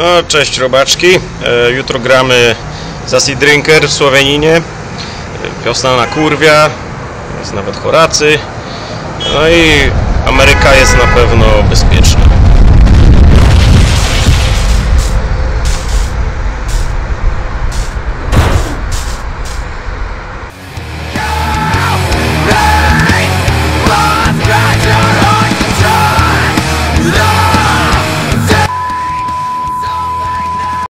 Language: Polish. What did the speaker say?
No, cześć robaczki, jutro gramy za Sea Drinker w Słoweninie. Wiosna na kurwia, jest nawet Horacy. No i Ameryka jest na pewno bezpieczna.